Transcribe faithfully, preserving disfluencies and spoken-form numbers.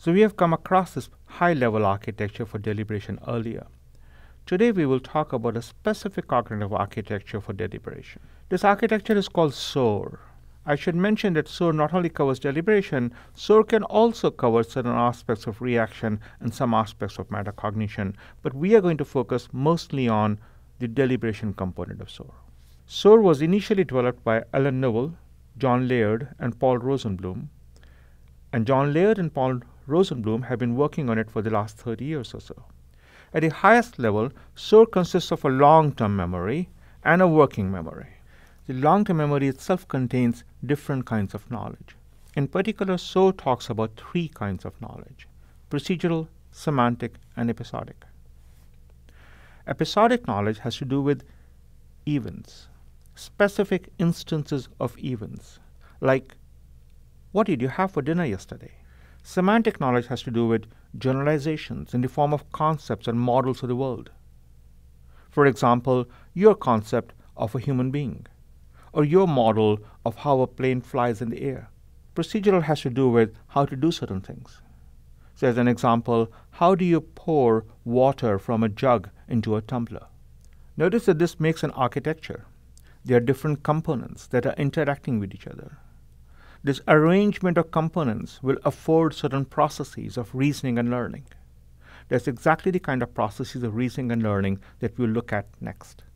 So we have come across this high-level architecture for deliberation earlier. Today we will talk about a specific cognitive architecture for deliberation. This architecture is called SOAR. I should mention that SOAR not only covers deliberation, SOAR can also cover certain aspects of reaction and some aspects of metacognition, but we are going to focus mostly on the deliberation component of SOAR. SOAR was initially developed by Alan Newell, John Laird, and Paul Rosenblum, and John Laird and Paul Rosenblum have been working on it for the last thirty years or so. At the highest level, SOAR consists of a long-term memory and a working memory. The long-term memory itself contains different kinds of knowledge. In particular, SOAR talks about three kinds of knowledge: procedural, semantic, and episodic. Episodic knowledge has to do with events, specific instances of events, like, what did you have for dinner yesterday? Semantic knowledge has to do with generalizations in the form of concepts and models of the world. For example, your concept of a human being, or your model of how a plane flies in the air. Procedural has to do with how to do certain things. So as an example, how do you pour water from a jug into a tumbler? Notice that this makes an architecture. There are different components that are interacting with each other. This arrangement of components will afford certain processes of reasoning and learning. That's exactly the kind of processes of reasoning and learning that we'll look at next.